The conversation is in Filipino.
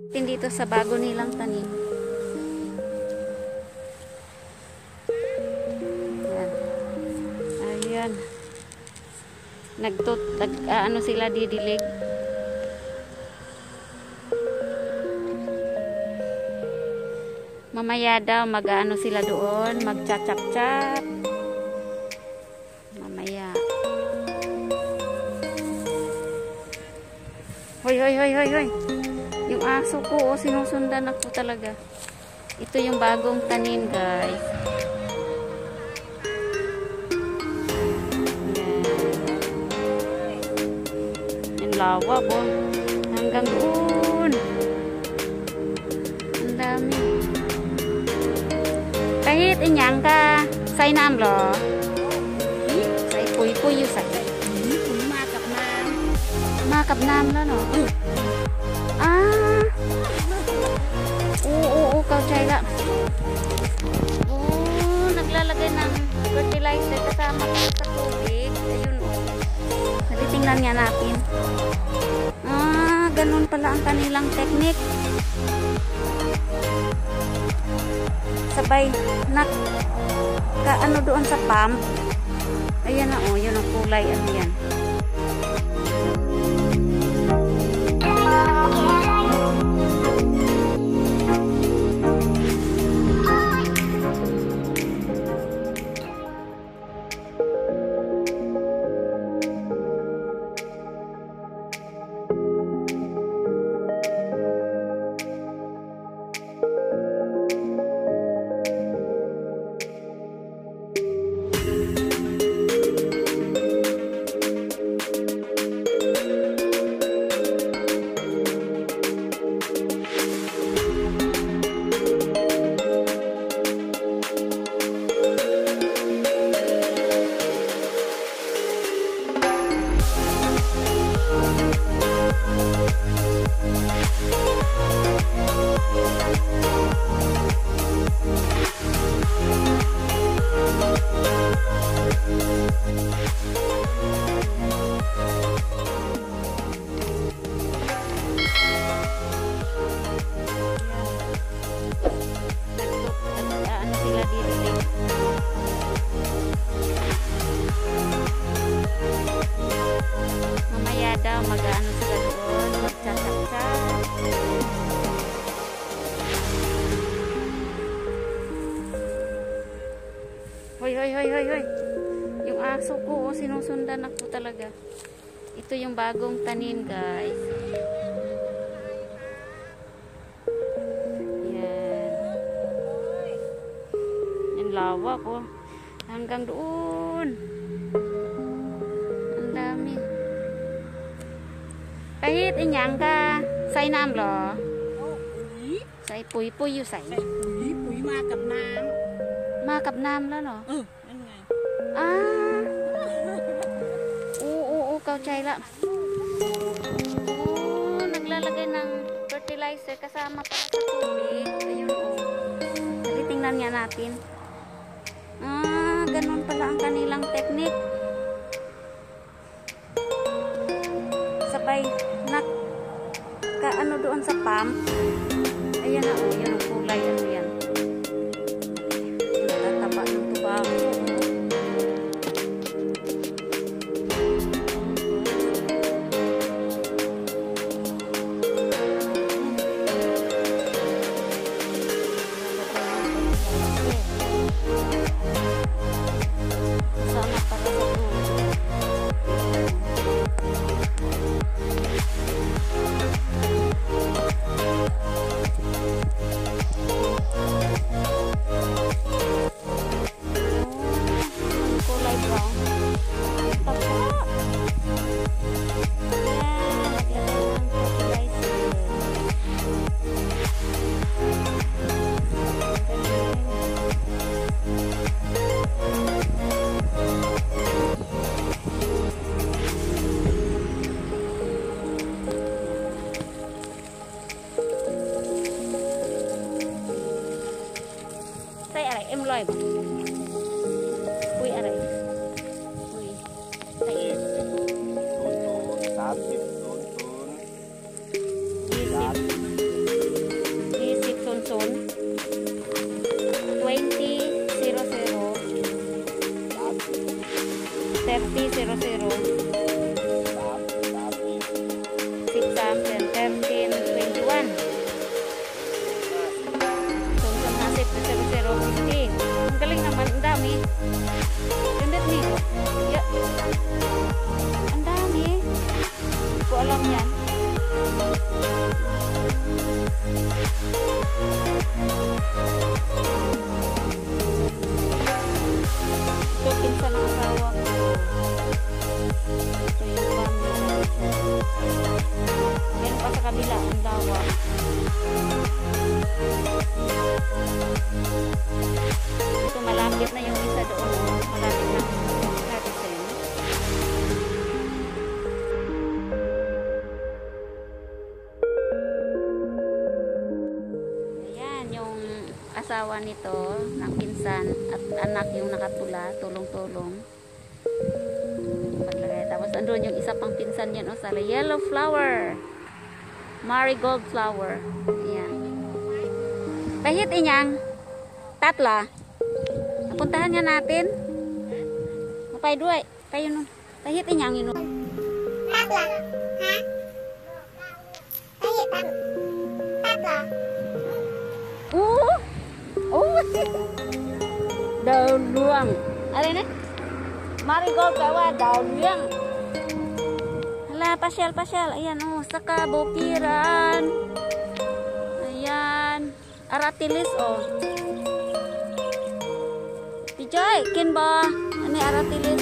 Dito sa bago nilang tanim. Ayan. Ayan. Ano sila didilig. Mamaya daw mag-ano sila doon, magcha-chap-chap. Mamaya. Hoy, hoy, hoy, hoy, hoy. Yung aso ko, sinusundan ako talaga. Ito yung bagong tanim, guys. Yan. Yung lawak, oh. Hanggang doon. Ang dami. Kahit inyang ka, say nam lo. Say puy-puy yung say. Makap nam lo, no? Oo, kautsay naglalagay ng fertilizer kasama sa tubig. Ayun, nalitingnan nga natin. Ganun pala ang kanilang technique. Sabay ano doon sa pump. Ayan na, yun ang kulay. Ano yan? Mag-ano sila doon, magcha-chap-chap. Hoy, hoy, hoy, hoy, hoy. Yung aso ko, sinusundan ako talaga. Ito yung bagong tanim, guys. Yan. Yung lawak, oh. Hanggang doon. Ang dami. Kahit inyang ka, say nam lo. Say puy-puy yung say. Puy, makap nam. Makap nam lo, no? Yan nga. Oo, kautsay naglalagay ng fertilizer kasama pa sa tubig. Ayun, nalitingnan nga natin. Ganun pala ang kanilang technique. Sabay ano doon sa pump. Ayan na, yun ang kulay. Ano yan? Tataba ng tubago. Sama para sa tubig. em loài Ui à đấy Ui Thấy 30 00 30 21. Sumsum nasib na 0015. Ang galing naman, ang dami. Ganda ni. Ya. Ang dami. Hindi ko alam yan. Ito pinsan ng asawa ko. Ito yung family. Meron pa sa kabila ang lawa. Ito malapit na yung isa doon. Malapit na. Malapit sa yun. Ayan yung asawa nito ng pinsan at anak yung nakapula. Tulong-tulong. Tapos andun yung isa pang pinsan yan, sa yellow flower, marigold flower. Ayan. Pahit inyang tatla. Napuntahan nga natin. Mapay duay. Tayo nun. Pahit inyang yun. Tatla. Ha? Pahit tatla. Daun luang. Ano na? Marigold kawa, daun luang. Hala, pasyal. Ayan, saka bukiran. Ayan. Aratilis, Pijoy, kin ba? Ano aratilis?